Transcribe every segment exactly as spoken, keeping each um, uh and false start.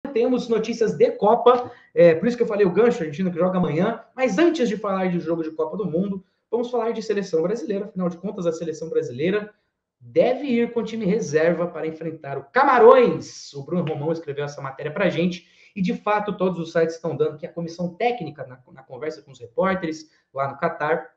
temos notícias de Copa, é, por isso que eu falei o gancho, a Argentina que joga amanhã, mas antes de falar de jogo de Copa do Mundo, vamos falar de seleção brasileira, afinal de contas a seleção brasileira deve ir com o time reserva para enfrentar o Camarões. O Bruno Romão escreveu essa matéria para a gente, e de fato todos os sites estão dando que a comissão técnica, na, na conversa com os repórteres lá no Catar,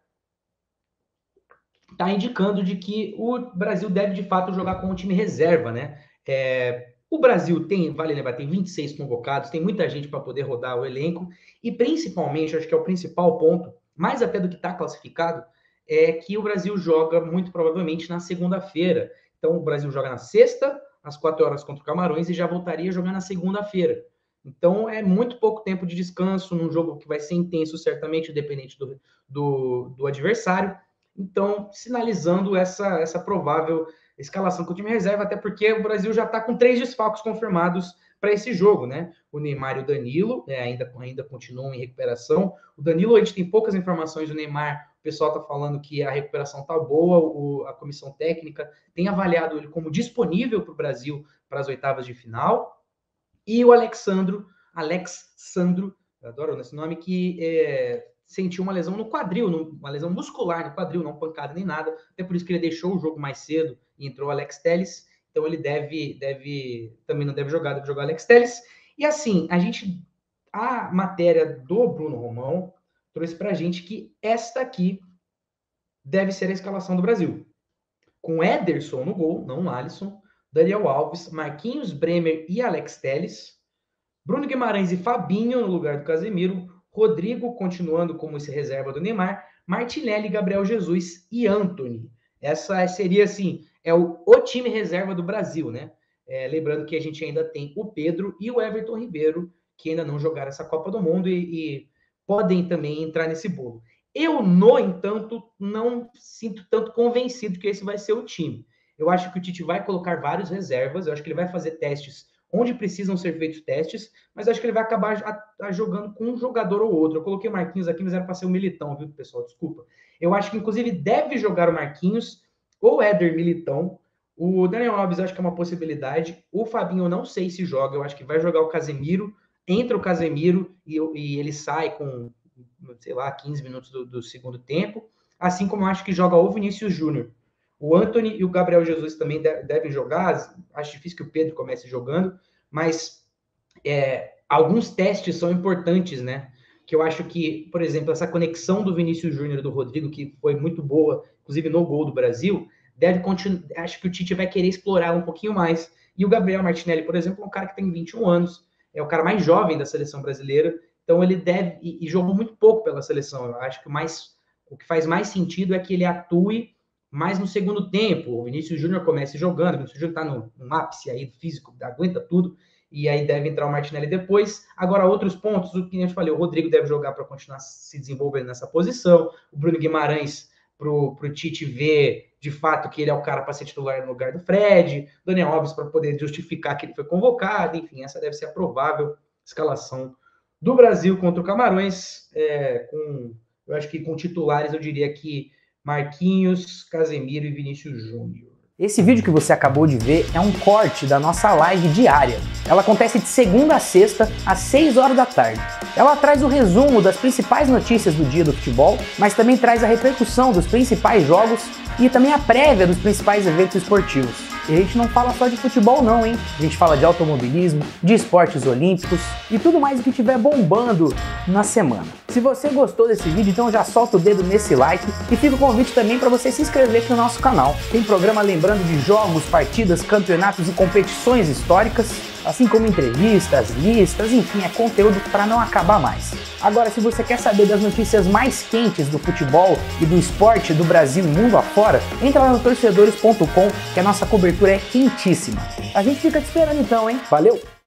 está indicando de que o Brasil deve de fato jogar com o time reserva, né? É, o Brasil tem, vale lembrar, tem vinte e seis convocados, tem muita gente para poder rodar o elenco, e principalmente, acho que é o principal ponto, mais até do que está classificado, é que o Brasil joga muito provavelmente na segunda-feira. Então o Brasil joga na sexta, às quatro horas contra o Camarões, e já voltaria a jogar na segunda-feira. Então é muito pouco tempo de descanso, num jogo que vai ser intenso, certamente, independente do, do, do adversário. Então, sinalizando essa, essa provável escalação com o time reserva, até porque o Brasil já está com três desfalques confirmados para esse jogo, né? O Neymar e o Danilo é, ainda, ainda continuam em recuperação. O Danilo, a gente tem poucas informações do Neymar, o pessoal está falando que a recuperação está boa, o, a comissão técnica tem avaliado ele como disponível para o Brasil para as oitavas de final. E o Alexandro, Alex Sandro, eu adoro esse nome, que é, sentiu uma lesão no quadril, uma lesão muscular no quadril, não pancada nem nada, até por isso que ele deixou o jogo mais cedo e entrou o Alex Telles, então ele deve, deve também não deve jogar, deve jogar o Alex Telles. E assim, a gente, a matéria do Bruno Romão trouxe pra gente que esta aqui deve ser a escalação do Brasil. Com Ederson no gol, não o Alisson, Daniel Alves, Marquinhos, Bremer e Alex Telles, Bruno Guimarães e Fabinho no lugar do Casemiro, Rodrigo continuando como esse reserva do Neymar, Martinelli, Gabriel Jesus e Antony. Essa seria, assim, é o, o time reserva do Brasil, né? É, lembrando que a gente ainda tem o Pedro e o Everton Ribeiro, que ainda não jogaram essa Copa do Mundo e, e podem também entrar nesse bolo. Eu, no entanto, não sinto tanto convencido que esse vai ser o time. Eu acho que o Tite vai colocar vários reservas, eu acho que ele vai fazer testes onde precisam ser feitos testes, mas acho que ele vai acabar a, a jogando com um jogador ou outro. Eu coloquei o Marquinhos aqui, mas era para ser o Militão, viu, pessoal? Desculpa. Eu acho que, inclusive, deve jogar o Marquinhos ou Éder Militão. O Daniel Alves acho que é uma possibilidade. O Fabinho eu não sei se joga, eu acho que vai jogar o Casemiro. Entra o Casemiro e, e ele sai com, sei lá, quinze minutos do, do segundo tempo. Assim como eu acho que joga o Vinícius Júnior. O Antony e o Gabriel Jesus também devem jogar. Acho difícil que o Pedro comece jogando, mas é, alguns testes são importantes, né? Que eu acho que, por exemplo, essa conexão do Vinícius Júnior e do Rodrigo, que foi muito boa, inclusive no gol do Brasil, deve continuar. Acho que o Tite vai querer explorar um pouquinho mais. E o Gabriel Martinelli, por exemplo, é um cara que tem vinte e um anos, é o cara mais jovem da seleção brasileira, então ele deve, e, e jogou muito pouco pela seleção. Eu acho que mais, o que faz mais sentido é que ele atue mais no segundo tempo. O Vinícius Júnior comece jogando, o Vinícius Júnior está no, no ápice aí físico, aguenta tudo, e aí deve entrar o Martinelli depois. Agora, outros pontos, o que a gente falou, o Rodrigo deve jogar para continuar se desenvolvendo nessa posição, o Bruno Guimarães para o Tite ver, de fato, que ele é o cara para ser titular no lugar do Fred, Daniel Alves para poder justificar que ele foi convocado, enfim, essa deve ser a provável escalação do Brasil contra o Camarões, é, com, eu acho que com titulares, eu diria que Marquinhos, Casemiro e Vinícius Júnior. Esse vídeo que você acabou de ver é um corte da nossa live diária. Ela acontece de segunda a sexta, às seis horas da tarde. Ela traz o resumo das principais notícias do dia do futebol, mas também traz a repercussão dos principais jogos e também a prévia dos principais eventos esportivos. E a gente não fala só de futebol não, hein? A gente fala de automobilismo, de esportes olímpicos e tudo mais o que estiver bombando na semana. Se você gostou desse vídeo, então já solta o dedo nesse like e fica o convite também para você se inscrever aqui no nosso canal. Tem programa lembrando de jogos, partidas, campeonatos e competições históricas, assim como entrevistas, listas, enfim, é conteúdo para não acabar mais. Agora, se você quer saber das notícias mais quentes do futebol e do esporte do Brasil e mundo afora, entra lá no torcedores ponto com, que a nossa cobertura é quentíssima. A gente fica te esperando então, hein? Valeu!